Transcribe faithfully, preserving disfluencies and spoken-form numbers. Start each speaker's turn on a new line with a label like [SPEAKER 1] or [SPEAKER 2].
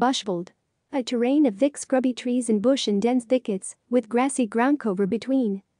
[SPEAKER 1] Bushveld. A terrain of thick scrubby trees and bush and dense thickets, with grassy ground cover between.